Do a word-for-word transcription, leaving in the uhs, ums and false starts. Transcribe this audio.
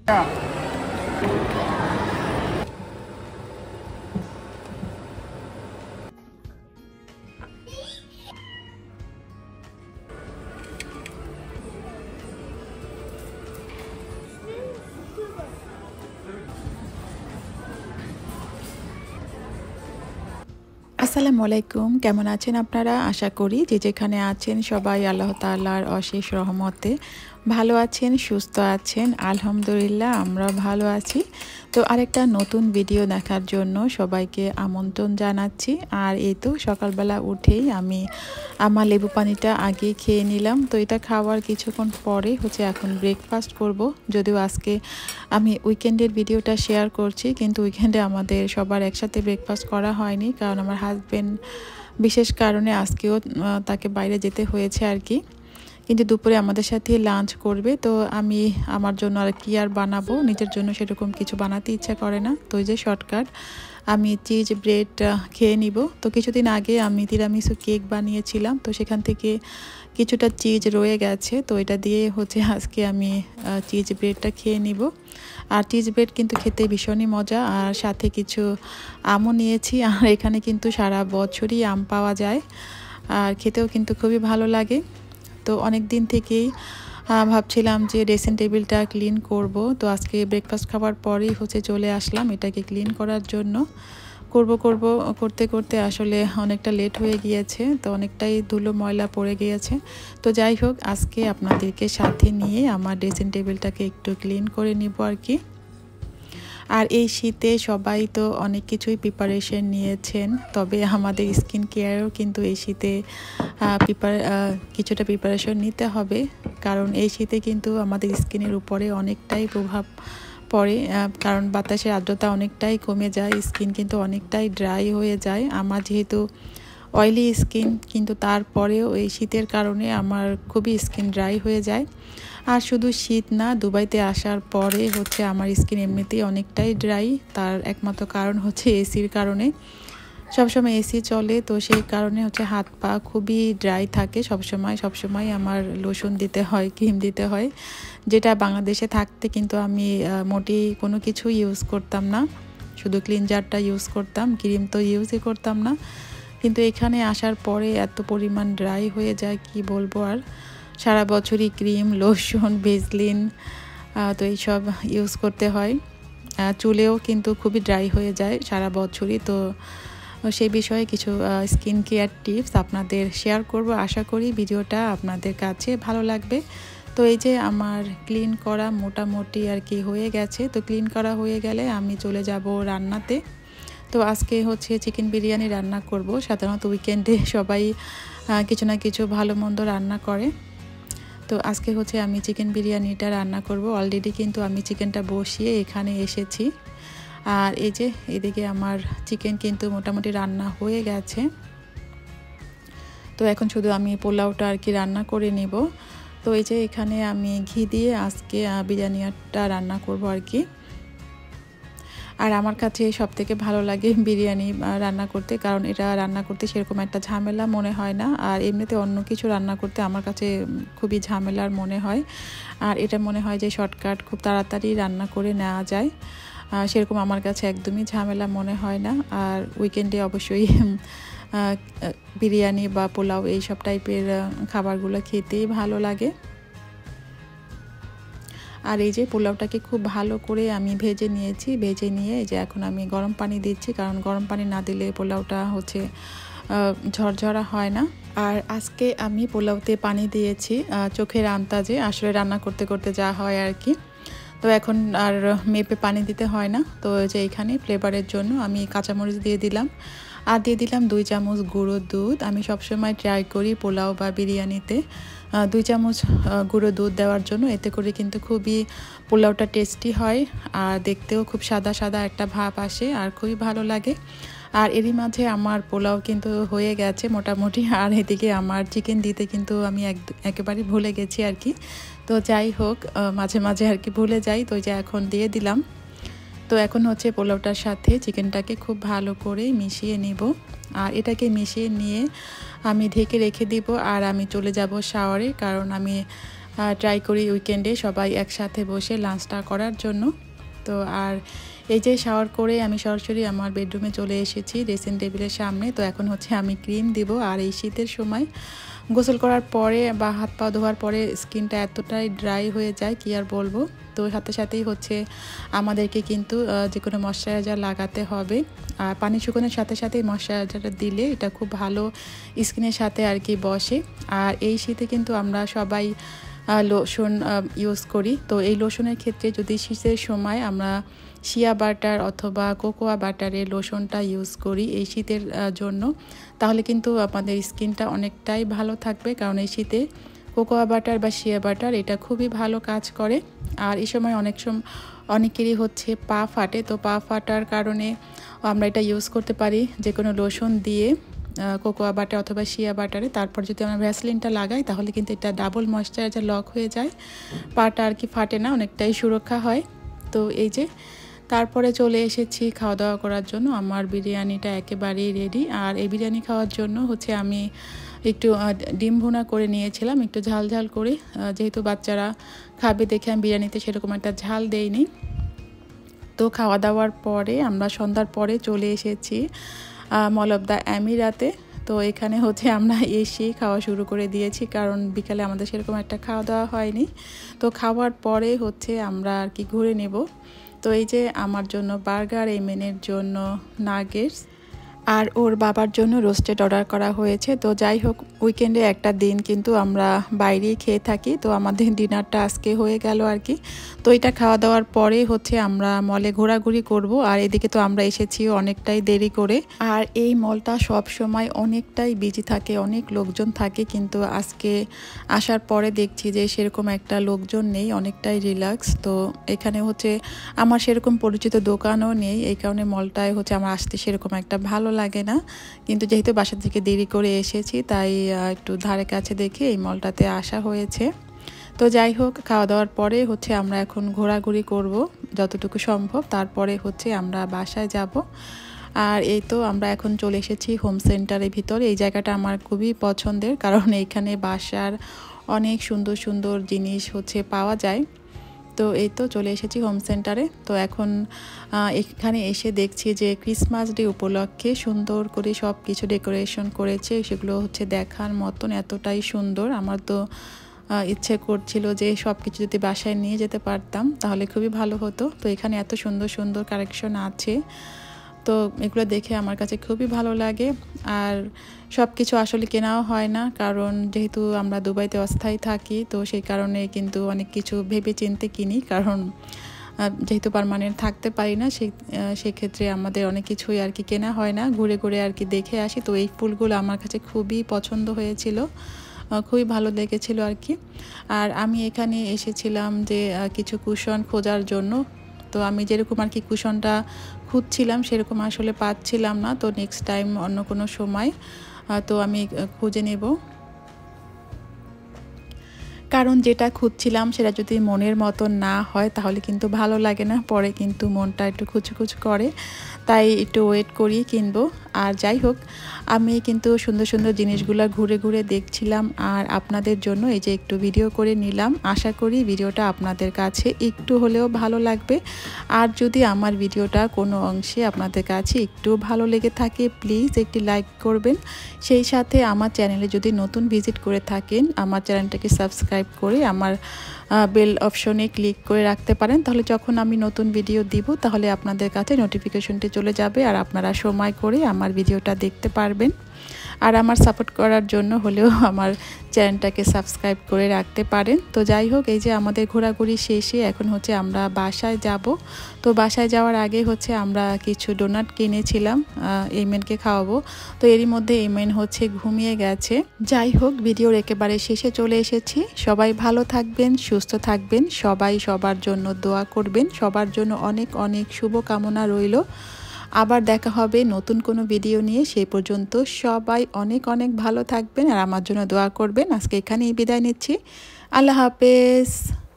আসসালামু আলাইকুম, কেমন আছেন আপনারা? আশা করি যে যেখানে আছেন সবাই আল্লাহ তাআলার অশেষ রহমতে ভালো আছেন, সুস্থ আছেন। আলহামদুলিল্লাহ আমরা ভালো আছি। তো আরেকটা নতুন ভিডিও দেখার জন্য সবাইকে আমন্ত্রণ জানাচ্ছি। আর এই তো সকালবেলা উঠেই আমি আমার লেবু পানিটা আগে খেয়ে নিলাম। তো এটা খাওয়ার কিছুক্ষণ পরে হচ্ছে এখন ব্রেকফাস্ট করব। যদিও আজকে আমি উইকেন্ডের ভিডিওটা শেয়ার করছি, কিন্তু উইকেন্ডে আমাদের সবার একসাথে ব্রেকফাস্ট করা হয়নি, কারণ আমার হাজব্যান্ড বিশেষ কারণে আজকেও তাকে বাইরে যেতে হয়েছে আর কি। কিন্তু দুপুরে আমাদের সাথে লাঞ্চ করবে। তো আমি আমার জন্য আর কি আর বানাবো, নিজের জন্য সেরকম কিছু বানাতে ইচ্ছা করে না। তো এই যে শর্টকাট আমি চিজ ব্রেড খেয়ে নিব। তো কিছুদিন আগে আমি তিরামিসু কেক বানিয়েছিলাম, তো সেখান থেকে কিছুটা চিজ রয়ে গেছে। তো এটা দিয়ে হচ্ছে আজকে আমি চিজ ব্রেডটা খেয়ে নিব। আর চিজ ব্রেড কিন্তু খেতে ভীষণই মজা। আর সাথে কিছু আমও নিয়েছি। আর এখানে কিন্তু সারা বছরই আম পাওয়া যায়, আর খেতেও কিন্তু খুবই ভালো লাগে। তো অনেক দিন থেকেই ভাবছিলাম যে ড্রেসিং টেবিলটা ক্লিন করব। তো আজকে ব্রেকফাস্ট খাওয়ার পরেই হচ্ছে চলে আসলাম এটাকে ক্লিন করার জন্য। করব করব করতে করতে আসলে অনেকটা লেট হয়ে গিয়েছে, তো অনেকটাই ধুলো ময়লা পড়ে গিয়েছে। তো যাই হোক, আজকে আপনাদেরকে সাথে নিয়ে আমার ড্রেসিং টেবিলটাকে একটু ক্লিন করে নিব আর কি। আর এই শীতে সবাই তো অনেক কিছুই প্রিপারেশন নিয়েছেন, তবে আমাদের স্কিন কেয়ারও কিন্তু এই শীতে প্রিপার কিছুটা প্রিপারেশন নিতে হবে, কারণ এই শীতে কিন্তু আমাদের স্কিনের উপরে অনেকটাই প্রভাব পড়ে। কারণ বাতাসের আর্দ্রতা অনেকটাই কমে যায়, স্কিন কিন্তু অনেকটাই ড্রাই হয়ে যায়। আমার যেহেতু অয়েলি স্কিন, কিন্তু তারপরেও এই শীতের কারণে আমার খুবই স্কিন ড্রাই হয়ে যায়। আর শুধু শীত না, দুবাইতে আসার পরে হচ্ছে আমার স্কিন এমনিতেই অনেকটাই ড্রাই। তার একমাত্র কারণ হচ্ছে এসির কারণে। সবসময় এসি চলে, তো সেই কারণে হচ্ছে হাত পা খুবই ড্রাই থাকে সবসময়। সবসময় আমার লোশন দিতে হয়, ক্রিম দিতে হয়, যেটা বাংলাদেশে থাকতে কিন্তু আমি মোটেই কোনো কিছু ইউজ করতাম না, শুধু ক্লিনজারটা ইউজ করতাম, ক্রিম তো ইউজই করতাম না। কিন্তু এখানে আসার পরে এত পরিমাণ ড্রাই হয়ে যায় কি বলবো। আর সারা বছরই ক্রিম, লোশন, ভেজলিন তো এইসব ইউজ করতে হয়। চুলেও কিন্তু খুবই ড্রাই হয়ে যায় সারা বছরই। তো সেই বিষয়ে কিছু স্কিন কেয়ার টিপস আপনাদের শেয়ার করব। আশা করি ভিডিওটা আপনাদের কাছে ভালো লাগবে। তো এই যে আমার ক্লিন করা মোটামুটি আর কি হয়ে গেছে। তো ক্লিন করা হয়ে গেলে আমি চলে যাব রান্নাতে। তো আজকে হচ্ছে চিকেন বিরিয়ানি রান্না করব। সাধারণত উইকেন্ডে সবাই কিছু না কিছু ভালো মন্দ রান্না করে। তো আজকে হচ্ছে আমি চিকেন বিরিয়ানিটা রান্না করব। অলরেডি কিন্তু আমি চিকেনটা বসিয়ে এখানে এসেছি। আর এই যে এদিকে আমার চিকেন কিন্তু মোটামুটি রান্না হয়ে গেছে। তো এখন শুধু আমি পোলাওটা আর কি রান্না করে নেব। তো এই যে এখানে আমি ঘি দিয়ে আজকে বিরিয়ানিটা রান্না করব আর কি। আর আমার কাছে সব থেকে ভালো লাগে বিরিয়ানি রান্না করতে, কারণ এটা রান্না করতে সেরকম একটা ঝামেলা মনে হয় না। আর এমনিতে অন্য কিছু রান্না করতে আমার কাছে খুবই ঝামেলার মনে হয়। আর এটা মনে হয় যে শর্টকাট, খুব তাড়াতাড়ি রান্না করে নেওয়া যায়, সেরকম আমার কাছে একদমই ঝামেলা মনে হয় না। আর উইকেন্ডে অবশ্যই বিরিয়ানি বা পোলাও এইসব টাইপের খাবারগুলো খেতেই ভালো লাগে। আর এই যে পোলাওটাকে খুব ভালো করে আমি ভেজে নিয়েছি। ভেজে নিয়ে এই যে এখন আমি গরম পানি দিচ্ছি, কারণ গরম পানি না দিলে পোলাওটা হচ্ছে ঝরঝরা হয় না। আর আজকে আমি পোলাওতে পানি দিয়েছি চোখের আন্দাজে, আসলে রান্না করতে করতে যা হয় আর কি। তো এখন আর মেপে পানি দিতে হয় না। তো যে এখানে ফ্লেভারের জন্য আমি কাঁচামরিচ দিয়ে দিলাম, আর দিয়ে দিলাম দুই চামচ গুঁড়ো দুধ। আমি সবসময় ট্রাই করি পোলাও বা বিরিয়ানিতে দুই চামচ গুঁড়ো দুধ দেওয়ার জন্য, এতে করে কিন্তু খুবই পোলাওটা টেস্টি হয়, আর দেখতেও খুব সাদা সাদা একটা ভাব আসে, আর খুবই ভালো লাগে। আর এরই মাঝে আমার পোলাও কিন্তু হয়ে গেছে মোটামুটি। আর এদিকে আমার চিকেন দিতে কিন্তু আমি এক একেবারে ভুলে গেছি আর কি। তো যাই হোক, মাঝে মাঝে আর কি ভুলে যাই। তো যে এখন দিয়ে দিলাম। তো এখন হচ্ছে পোলাওটার সাথে চিকেনটাকে খুব ভালো করে মিশিয়ে নিব। আর এটাকে মিশিয়ে নিয়ে আমি ঢেকে রেখে দিব। আর আমি চলে যাব শাওয়ারে, কারণ আমি ট্রাই করি উইকেন্ডে সবাই একসাথে বসে লাঞ্চটা করার জন্য। তো আর এই যে শাওয়ার করে আমি সরাসরি আমার বেডরুমে চলে এসেছি ড্রেসিং টেবিলের সামনে। তো এখন হচ্ছে আমি ক্রিম দিব। আর এই শীতের সময় গোসল করার পরে বা হাত পা ধোয়ার পরে স্কিনটা এতটাই ড্রাই হয়ে যায় কি আর বলবো। তো সাথে সাথেই হচ্ছে আমাদেরকে কিন্তু যে কোনো ময়শ্চারাইজার লাগাতে হবে। আর পানি শুকানোর সাথে সাথেই ময়শ্চারাইজারটা দিলে এটা খুব ভালো স্কিনের সাথে আর কি বসে। আর এই শীতে কিন্তু আমরা সবাই লোশন ইউজ করি। তো এই লোশনের ক্ষেত্রে যদি শীতের সময় আমরা শিয়া বাটার অথবা কোকোয়া বাটারের লোশনটা ইউজ করি এই শীতের জন্য, তাহলে কিন্তু আমাদের স্কিনটা অনেকটাই ভালো থাকবে। কারণ এই শীতে কোকোয়া বাটার বা শিয়া বাটার এটা খুবই ভালো কাজ করে। আর এই সময় অনেক সময় অনেকেরই হচ্ছে পা ফাটে। তো পা ফাটার কারণে আমরা এটা ইউজ করতে পারি যে কোনো লোশন দিয়ে কোকোয়া বাটার অথবা শিয়া বাটারে। তারপর যদি আমরা ভ্যাসলিনটা লাগাই তাহলে কিন্তু এটা ডাবল ময়শ্চারাইজার লক হয়ে যায়, পাটা আর কি ফাটে না, অনেকটাই সুরক্ষা হয়। তো এই যে তারপরে চলে এসেছি খাওয়া দাওয়া করার জন্য। আমার বিরিয়ানিটা একেবারেই রেডি। আর এই বিরিয়ানি খাওয়ার জন্য হচ্ছে আমি একটু ডিম ভুনা করে নিয়েছিলাম, একটু ঝাল ঝাল করে, যেহেতু বাচ্চারা খাবে দেখে আমি বিরিয়ানিতে সেরকম একটা ঝাল দেইনি। তো খাওয়া দাওয়ার পরে আমরা সন্ধ্যার পরে চলে এসেছি মল অফ দ্য আমিরাতে। তো এখানে হচ্ছে আমরা এসেই খাওয়া শুরু করে দিয়েছি, কারণ বিকালে আমাদের সেরকম একটা খাওয়া দাওয়া হয়নি। তো খাওয়ার পরে হচ্ছে আমরা আর কি ঘুরে নেব। তো এই যে আমার জন্য বার্গার, এইমেনের জন্য নাগেটস, আর ওর বাবার জন্য রোস্টেড অর্ডার করা হয়েছে। তো যাই হোক, উইকেন্ডে একটা দিন কিন্তু আমরা বাইরেই খেয়ে থাকি। তো আমাদের ডিনারটা আজকে হয়ে গেল আর কি। তো এটা খাওয়া দাওয়ার পরে হচ্ছে আমরা মলে ঘোরাঘুরি করব। আর এদিকে তো আমরা এসেছি অনেকটাই দেরি করে। আর এই মলটা সব সময় অনেকটাই বিজি থাকে, অনেক লোকজন থাকে, কিন্তু আজকে আসার পরে দেখছি যে সেরকম একটা লোকজন নেই, অনেকটাই রিল্যাক্স। তো এখানে হচ্ছে আমার সেরকম পরিচিত দোকানও নেই, এই কারণে মলটায় হচ্ছে আমার আসতে সেরকম একটা ভালো লাগে না। কিন্তু যেহেতু বাসা থেকে দেরি করে এসেছি তাই একটু ধারে কাছে দেখে এই মলটাতে আসা হয়েছে। তো যাই হোক, খাওয়া দাওয়ার পরে হচ্ছে আমরা এখন ঘোরাঘুরি করব যতটুকু সম্ভব, তারপরে হচ্ছে আমরা বাসায় যাব। আর এই তো আমরা এখন চলে এসেছি হোম সেন্টারের ভিতরে। এই জায়গাটা আমার খুবই পছন্দের, কারণ এইখানে বাসার অনেক সুন্দর সুন্দর জিনিস হচ্ছে পাওয়া যায়। তো এই তো চলে এসেছি হোম সেন্টারে। তো এখন এখানে এসে দেখছি যে ক্রিসমাস ডে উপলক্ষে সুন্দর করে সব কিছু ডেকোরেশন করেছে, সেগুলো হচ্ছে দেখার মতন, এতটাই সুন্দর। আমার তো ইচ্ছে করছিল যে সব কিছু যদি বাসায় নিয়ে যেতে পারতাম তাহলে খুবই ভালো হতো। তো এখানে এত সুন্দর সুন্দর কালেকশন আছে, তো এগুলো দেখে আমার কাছে খুবই ভালো লাগে। আর সব কিছু আসলে কেনাও হয় না, কারণ যেহেতু আমরা দুবাইতে অস্থায়ী থাকি, তো সেই কারণে কিন্তু অনেক কিছু ভেবে চিন্তে কিনি, কারণ যেহেতু পার্মানেন্ট থাকতে পারি না, সেই সেক্ষেত্রে আমাদের অনেক কিছুই আর কি কেনা হয় না, ঘুরে ঘুরে আর কি দেখে আসি। তো এই ফুলগুলো আমার কাছে খুবই পছন্দ হয়েছিল, খুবই ভালো লেগেছিল আর কি। আর আমি এখানে এসেছিলাম যে কিছু কুশন খোঁজার জন্য। তো আমি যেরকম আর কি কুশনটা খুঁজছিলাম সেরকম আসলে পাচ্ছিলাম না। তো নেক্সট টাইম অন্য কোনো সময় তো আমি খুঁজে নেব, কারণ যেটা খুঁজছিলাম সেটা যদি মনের মতো না হয় তাহলে কিন্তু ভালো লাগে না, পরে কিন্তু মনটা একটু খুচুখুচু করে, তাই একটু ওয়েট করি কিনবো। আর যাই হোক, আমি কিন্তু সুন্দর সুন্দর জিনিসগুলো ঘুরে ঘুরে দেখছিলাম আর আপনাদের জন্য এই যে একটু ভিডিও করে নিলাম। আশা করি ভিডিওটা আপনাদের কাছে একটু হলেও ভালো লাগবে। আর যদি আমার ভিডিওটা কোনো অংশে আপনাদের কাছে একটু ভালো লেগে থাকে প্লিজ একটি লাইক করবেন। সেই সাথে আমার চ্যানেলে যদি নতুন ভিজিট করে থাকেন আমার চ্যানেলটাকে সাবস্ক্রাইব করে আমার বেল অপশনে ক্লিক করে রাখতে পারেন, তাহলে যখন আমি নতুন ভিডিও দিব তাহলে আপনাদের কাছে নোটিফিকেশনটি চলে যাবে আর আপনারা সময় করে আমার ভিডিওটা দেখতে পারবেন। আর আমার সাপোর্ট করার জন্য হলেও আমার চ্যানেলটাকে সাবস্ক্রাইব করে রাখতে পারেন। তো যাই হোক, এই যে আমাদের ঘোরাঘুরি শেষে এখন হচ্ছে আমরা বাসায় যাব। তো বাসায় যাওয়ার আগে হচ্ছে আমরা কিছু ডোনাট কিনেছিলাম এইমেনকে খাওয়াবো। তো এরই মধ্যে এইমেন হচ্ছে ঘুমিয়ে গেছে। যাই হোক, ভিডিওর একেবারে শেষে চলে এসেছি। সবাই ভালো থাকবেন, সুস্থ থাকবেন, সবাই সবার জন্য দোয়া করবেন, সবার জন্য অনেক অনেক শুভকামনা রইল। আবার দেখা হবে নতুন কোনো ভিডিও নিয়ে, সেই পর্যন্ত সবাই অনেক অনেক ভালো থাকবেন আর আমার জন্য দোয়া করবেন। আজকে এখানেই বিদায় নিচ্ছি। আল্লাহ হাফেজ।